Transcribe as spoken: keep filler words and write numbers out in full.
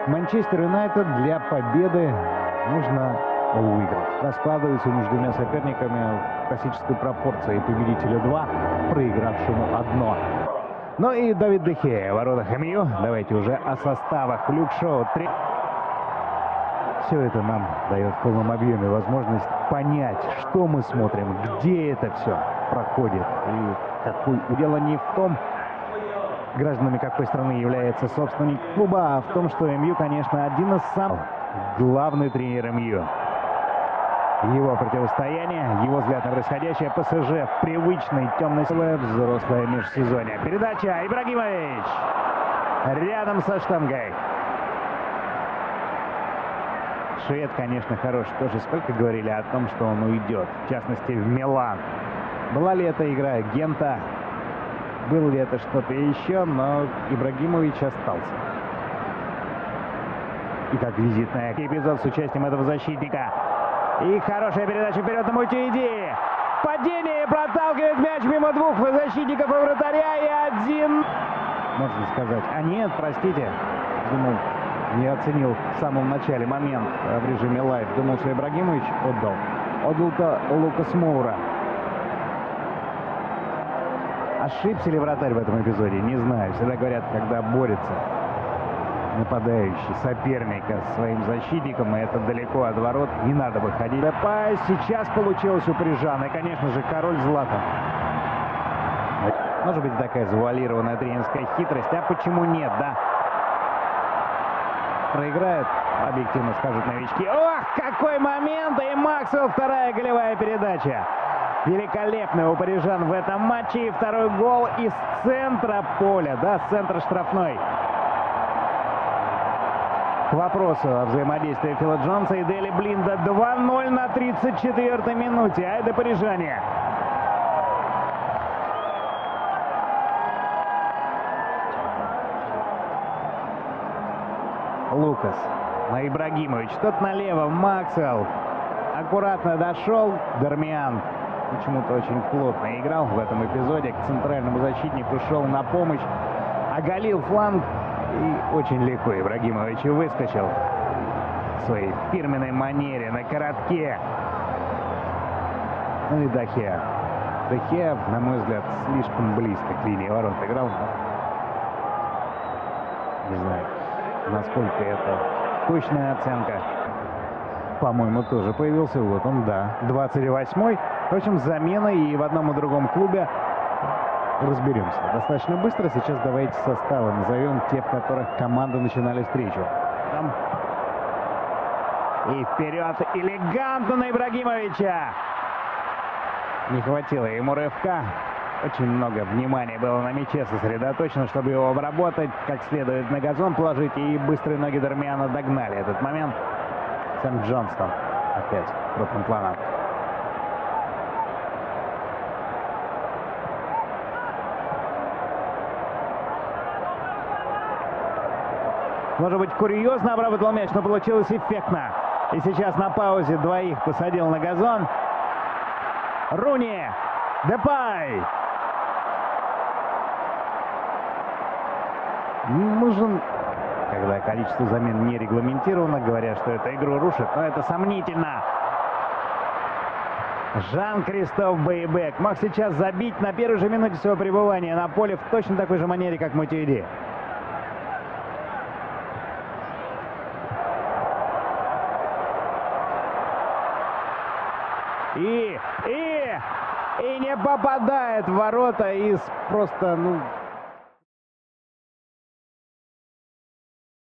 Манчестер Юнайтед для победы нужно выиграть. Раскладывается между двумя соперниками в классической пропорции: победителю два, проигравшему одно. Ну и Давид де Геа в воротах эм ю. Давайте уже о составах. Люк Шоу. Три... Все это нам дает в полном объеме возможность понять, что мы смотрим, где это все проходит. И какой... Дело не в том, гражданами какой страны является собственник клуба, а в том, что эм ю, конечно, один из самых главных тренеров эм ю. Его противостояние, его взгляд на происходящее. ПСЖ в привычной темной взрослое межсезонье. Передача. Ибрагимович рядом со штангой. Швед, конечно, хорош. Тоже сколько говорили о том, что он уйдет. В частности, в Милан. Была ли это игра Гента? Было ли это что-то еще? Но Ибрагимович остался. И как визитный эпизод с участием этого защитника. И хорошая передача вперед на Мутииди. Падение, проталкивает мяч мимо двух защитников и вратаря. И один... Можно сказать. А нет, простите. Думал, не оценил в самом начале момент в режиме лайв. Думал, что Ибрагимович отдал. Отдал-то Лукас Моура. Ошибся ли вратарь в этом эпизоде? Не знаю. Всегда говорят, когда борется нападающий соперника с своим защитником, и это далеко от ворот, не надо выходить. Депай сейчас получилось у парижан, и, конечно же, король Златан. Может быть, такая завуалированная тренерская хитрость, а почему нет, да? Проиграет, объективно скажут новички. Ох, какой момент! И Максвелл, вторая голевая передача. Великолепный у парижан в этом матче. И второй гол из центра поля, да, с центра штрафной. К вопросу о взаимодействии Фила Джонса и Дели Блинда. два ноль на тридцать четвёртой минуте. Айда парижане. Лукас на Ибрагимович. Тот налево. Максвелл аккуратно дошел. Дармиан почему-то очень плотно играл в этом эпизоде. К центральному защитнику шел на помощь. Оголил фланг. И очень легко Ибрагимович выскочил в своей фирменной манере на коротке. Ну и де Геа. де Геа, на мой взгляд, слишком близко к линии ворот играл. Не знаю, насколько это точная оценка. По-моему, тоже появился. Вот он, да. двадцать восьмой. В общем, замена и в одном и другом клубе. Разберемся достаточно быстро. Сейчас давайте составы назовем, те, в которых команды начинали встречу. Там. И вперед элегантно на Ибрагимовича. Не хватило ему рывка. Очень много внимания было на мяче сосредоточено, чтобы его обработать, как следует на газон положить. И быстрые ноги Дармиана догнали этот момент. Сэм Джонстон опять крупным планом. Может быть, курьезно обработал мяч, но получилось эффектно. И сейчас на паузе двоих посадил на газон. Руни. Депай. Нужен, когда количество замен не регламентировано, говорят, что это игру рушит, но это сомнительно. Жан-Кристоф Бейбек мог сейчас забить на первой же минуте своего пребывания на поле в точно такой же манере, как Мутииди. И, и, и не попадает в ворота из просто, ну,